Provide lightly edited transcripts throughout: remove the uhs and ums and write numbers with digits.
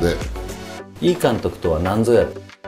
で、 いい監督とは何ぞや。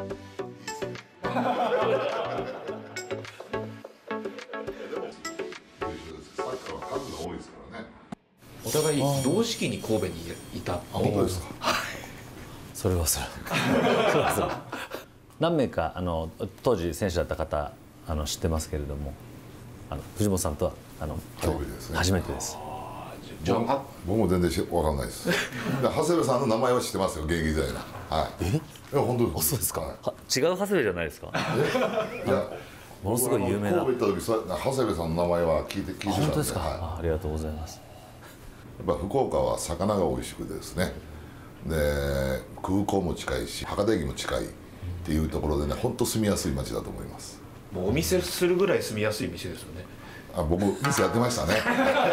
お互い同時期に神戸にいたっていう。 本当ですか。 それはそれそれはそれ何名か当時選手だった方知ってますけれども、藤本さんとは競技ですね。 初めてです。 じゃあ僕も全然分かんないです長谷部さんの名前は知ってますよ、現役時代の。はい。いや本当です。 そうですか。 はい、 違う長谷部じゃないですか。 いやものすごい有名な。 神戸行った時長谷部さんの名前は聞いてたんで。 本当ですか。 はい、 ありがとうございます。 やっぱ福岡は魚が美味しくてですね、で空港も近いし博多駅も近いっていうところでね、本当住みやすい街だと思います。 もうお店するぐらい住みやすい店ですよね。 僕店やってましたね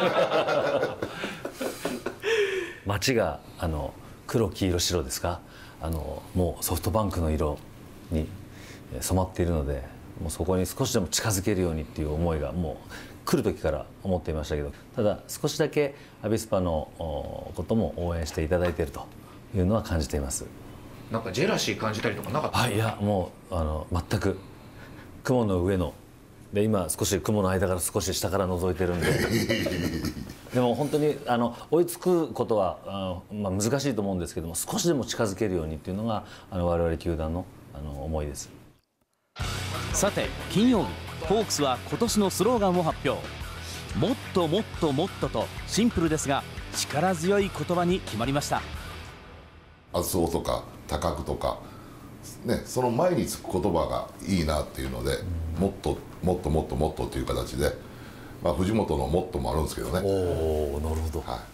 街が黒黄色白ですか、もうソフトバンクの色に染まっているので、もうそこに少しでも近づけるようにっていう思いがもう来る時から思っていましたけど、ただ少しだけアビスパのことも応援していただいているというのは感じています。 なんかジェラシー感じたりとかなかった？ いやもう全く雲の上ので、今少し雲の間から少し下から覗いてるんででも本当に追いつくことは難しいと思うんですけども、少しでも近づけるようにっていうのが我々球団の思いです。 さて金曜日、ホークスは今年のスローガンを発表。もっともっともっととシンプルですが力強い言葉に決まりました。 厚尾とか高くとかね、その前につく言葉がいいなっていうので、もっともっともっともっとっていう形で、藤本のモットーもあるんですけどね。 おお、なるほど。 はい、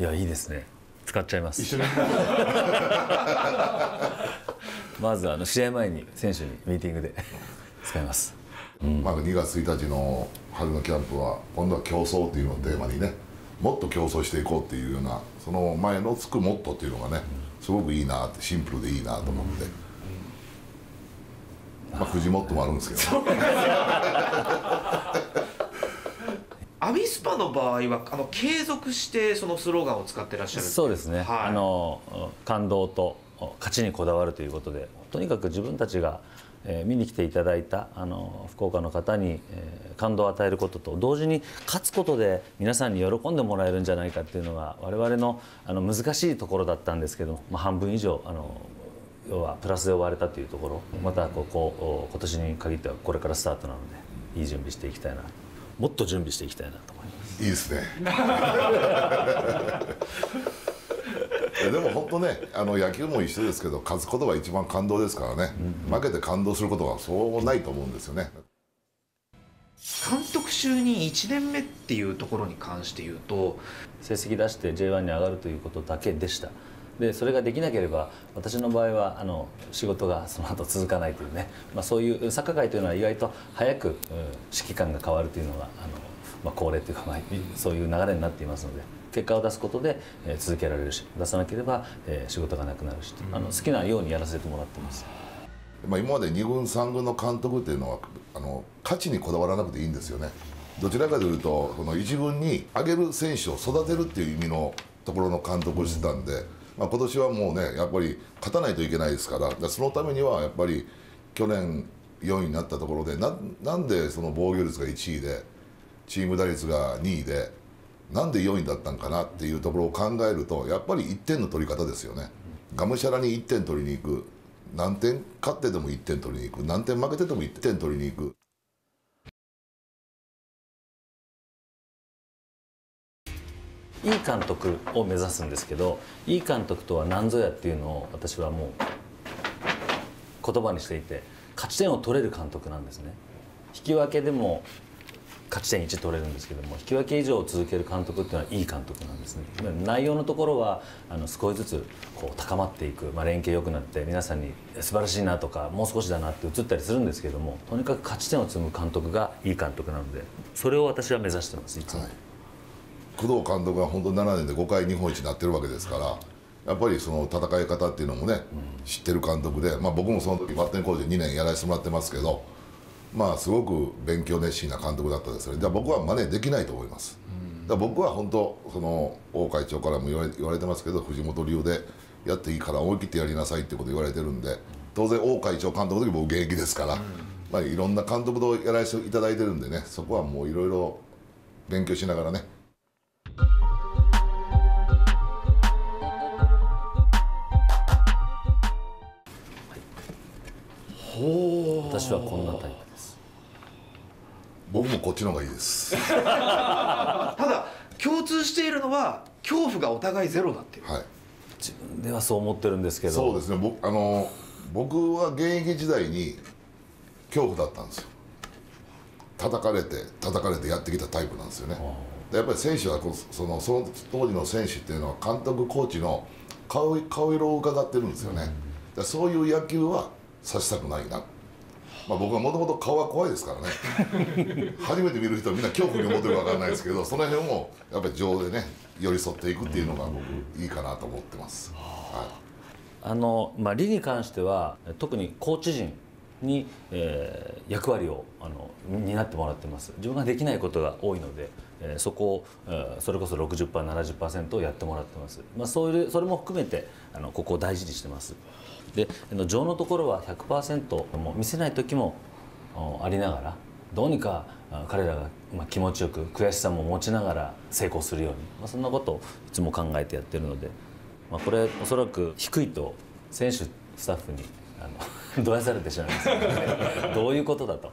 いやいいですね。使っちゃいます。 一緒にまず試合前に選手にミーティングで使います。 2月1日の春のキャンプは今度は競争っていうのをテーマにね、もっと競争していこうっていうような、その前のつくモットーっていうのがね、すごくいいなって、シンプルでいいなと思って、藤本もあるんですけどねアビスパの場合は継続してそのスローガンを使ってらっしゃる。 そうですね、 は感動と勝ちにこだわるということで、とにかく自分たちが見に来ていただいた福岡の方に感動を与えることと同時に、勝つことで皆さんに喜んでもらえるんじゃないかっていうのが我々の難しいところだったんですけど、半分以上要はプラスで終われたというところ、また今年に限ってはこれからスタートなので、いい準備していきたいな、もっと準備していきたいなと思います。 いいですねでも本当ね、野球も一緒ですけど、勝つことが一番感動ですからね、負けて感動することはそうないと思うんですよね。 監督就任1年目っていうところに関して言うと、 成績出して J1 に上がるということだけでした。でそれができなければ、私の場合は仕事がその後続かないというね、そういうサッカー界というのは意外と早く指揮官が変わるというのが恒例というか、そういう流れになっていますので、結果を出すことで続けられるし、出さなければ仕事がなくなるし、好きなようにやらせてもらってます。 今まで2軍3軍の監督っていうのは勝ちにこだわらなくていいんですよね。どちらかというとこの1軍に上げる選手を育てるっていう意味のところの監督をしてたんで、今年はもうねやっぱり勝たないといけないですから、そのためにはやっぱり去年4位になったところで、なんでその防御率が1位でチーム打率が2位でなんで4位だったんかなっていうところを考えると、やっぱり1点の取り方ですよね。がむしゃらに1点取りに行く、何点勝ってでも1点取りに行く、何点負けてでも1点取りに行く。 いい監督を目指すんですけど、いい監督とは何ぞやっていうのを私はもう言葉にしていて、勝ち点を取れる監督なんですね。引き分けでも勝ち点1取れるんですけども、引き分け以上を続ける監督っていうのはいい監督なんですね。内容のところは少しずつ高まっていく、連携良くなって皆さんに素晴らしいなとかもう少しだなって映ったりするんですけども、とにかく勝ち点を積む監督がいい監督なので、それを私は目指してます、いつも。 工藤監督が本当に7年で5回日本一になってるわけですから、やっぱりその戦い方っていうのもね、知ってる監督で、僕もその時バッテンコーチで2年やらせてもらってますけど、すごく勉強熱心な監督だったですね。僕は真似できないと思います。僕は本当その王会長からも言われてますけど、藤本流でやっていいから思い切ってやりなさいってこと言われてるんで、当然王会長監督の時僕現役ですから、まあ、いろんな監督とやらせていただいてるんでね、そこはもういろいろ勉強しながらね。 私はこんなタイプです。 僕もこっちの方がいいです。 ただ共通しているのは恐怖がお互いゼロだっていう。 はい、 自分ではそう思ってるんですけど。 そうですね。僕は現役時代に恐怖だったんですよ。叩かれてやってきたタイプなんですよね。でやっぱり選手はその当時の選手っていうのは監督コーチの顔色を伺ってるんですよね。でそういう野球はさせたくないな。まあ、僕はもともと顔は怖いですからね。初めて見る人はみんな恐怖に思ってるか分からないですけど、その辺もやっぱり情でね寄り添っていくっていうのが僕いいかなと思ってます。はい、 理に関しては特にコーチ陣に、役割を担ってもらってます。自分ができないことが多いので、そこを、それこそ 60%、70% をやってもらってます。まあ、それも含めてここを大事にしてます。で情のところは 100% も見せない時もありながら、どうにか彼らが気持ちよく悔しさも持ちながら成功するように、そんなことをいつも考えてやってるので、これおそらく低いと選手スタッフにどやされてしまいますのでどういうことだと。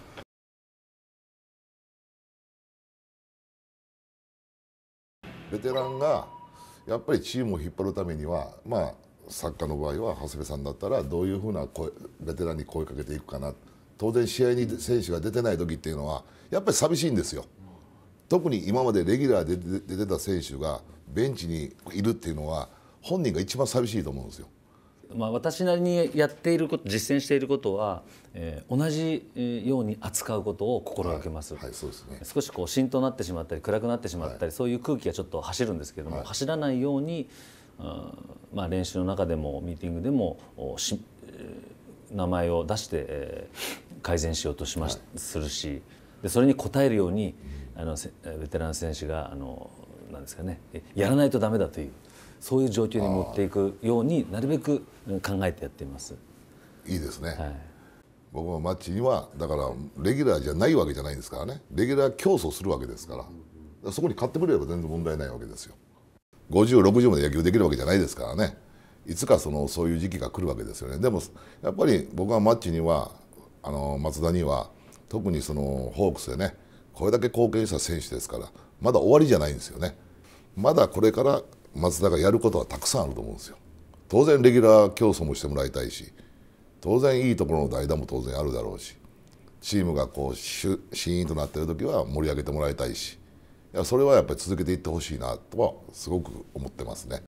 ベテランがやっぱりチームを引っ張るためには、まあサッカーの場合は長谷部さんだったらどういうふうなベテランに声かけていくかな。当然試合に選手が出てない時っていうのはやっぱり寂しいんですよ。特に今までレギュラーで出てた選手がベンチにいるっていうのは本人が一番寂しいと思うんですよ。 私なりにやっていること、実践していることは、同じように扱うことを心がけます。 はい、そうですね。 少し浸透になってしまったり暗くなってしまったり、そういう空気がちょっと走るんですけども、走らないように、練習の中でもミーティングでも名前を出して、改善しようとするし、でそれに応えるようにベテラン選手がなんですかね、やらないとダメだという。そういう状況に持っていくようになるべく考えてやっています。 いいですね。 はい、 僕もマッチにはだからレギュラーじゃないわけじゃないんですからね。レギュラー競争するわけですから、そこに勝ってくれれば全然問題ないわけですよ。50、60まで野球できるわけじゃないですからね。いつかそういう時期が来るわけですよね。でもやっぱり僕はマッチには松田には特にホークスでねこれだけ貢献した選手ですから、まだ終わりじゃないんですよね。まだこれから松田がやることはたくさんあると思うんですよ。当然レギュラー競争もしてもらいたいし、当然いいところの代打も当然あるだろうし、チームがシーンとなっている時は盛り上げてもらいたいし、それはやっぱり続けていってほしいなとはすごく思ってますね。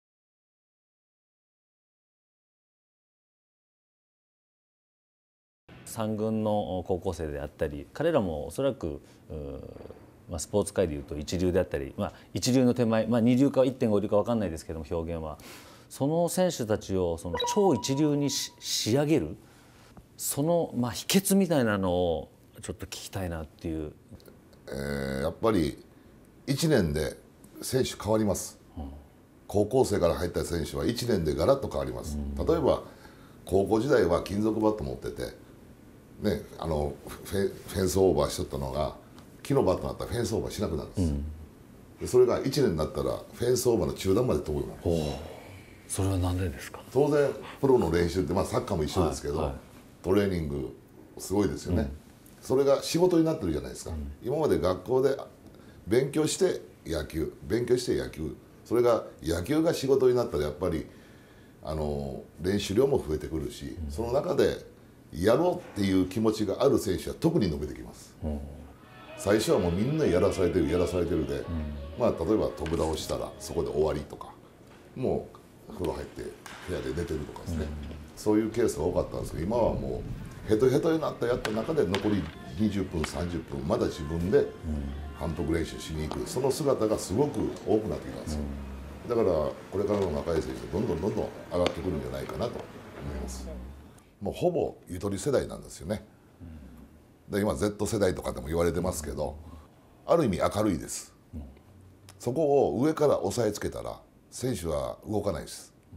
3軍の高校生であったり、彼らもおそらくスポーツ界でいうと一流であったり、一流の手前、二流か 1.5 流か分かんないですけども、表現はその選手たちを超一流に仕上げるその秘訣みたいなのをちょっと聞きたいなっていう。 やっぱり1年で選手変わります。高校生から入った選手は1年でガラッと変わります。例えば高校時代は金属バット持ってて、ね、フェンスオーバーしとったのが木のバットになったらフェンスオーバーしなくなるんです、でそれが1年になったらフェンスオーバーの中段まで飛ぶようになる。 それは何でですか？ 当然プロの練習って、サッカーも一緒ですけど、トレーニングすごいですよね、それが仕事になってるじゃないですか、今まで学校で勉強して野球勉強して野球、それが野球が仕事になったらやっぱり練習量も増えてくるし、その中でやろうっていう気持ちがある選手は特に伸びてきます、最初はもうみんなやらされてるで、例えば飛ぶ倒したらそこで終わりとか、もう風呂入って部屋で寝てるとかですね、そういうケースが多かったんですけど、今はもうヘトヘトになったやった中で残り20分30分まだ自分で反復練習しに行く、その姿がすごく多くなってきたんですよ。だからこれからの若い選手どんどん上がってくるんじゃないかなと思います。もうほぼゆとり世代なんですよね。で今 Z 世代とかでも言われてますけど、ある意味明るいです。そこを上から押さえつけたら選手は動かないです。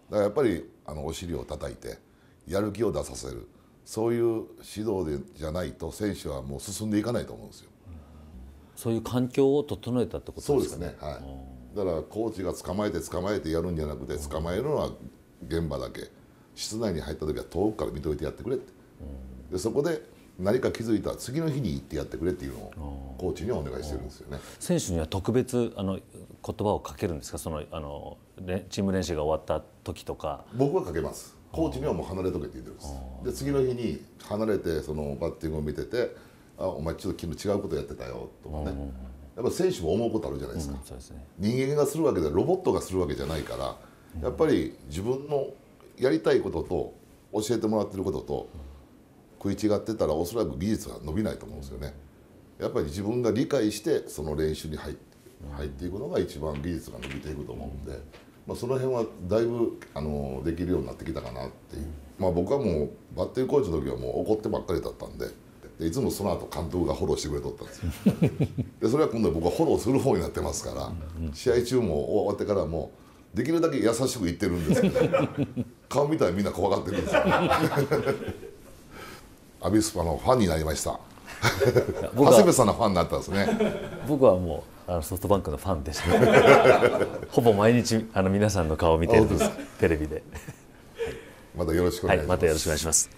からやっぱりお尻を叩いてやる気を出させる、そういう指導でじゃないと選手はもう進んでいかないと思うんですよ。 そういう環境を整えたってことそうでかね。 ですすね、はい、だからコーチが捕まえてやるんじゃなくて、捕まえるのは現場だけ、室内に入った時は遠くから見といてやってくれって、でそこで何か気づいたら次の日に行ってやってくれっていうのをコーチにはお願いしてるんですよね。 選手には特別言葉をかけるんですか、チーム練習が終わった時とか。 僕はかけます。コーチにはもう離れとけって言ってるんです。で次の日に離れてそのバッティングを見てて、お前ちょっと昨日違うことやってたよとかね、やっぱ選手も思うことあるじゃないですか、 そうですね。 人間がするわけでロボットがするわけじゃないから、やっぱり自分のやりたいことと教えてもらってることと食い違ってたらおそらく技術が伸びないと思うんですよね。やっぱり自分が理解してその練習に入っていくのが一番技術が伸びていくと思うんで、その辺はだいぶできるようになってきたかなっていう。僕はもうバッティングコーチの時はもう怒ってばっかりだったんで、いつもその後監督がフォローしてくれとったんですよ。でそれは今度は僕はフォローする方になってますから、試合中も終わってからもできるだけ優しく言ってるんですけど顔見たらみんな怖がってるんですよアビスパのファンになりました長谷部さんのファンになったんですね。 僕はもうソフトバンクのファンでしたほぼ毎日皆さんの顔を見てるんです、テレビで。 またよろしくお願いします。 はい、またよろしくお願いします。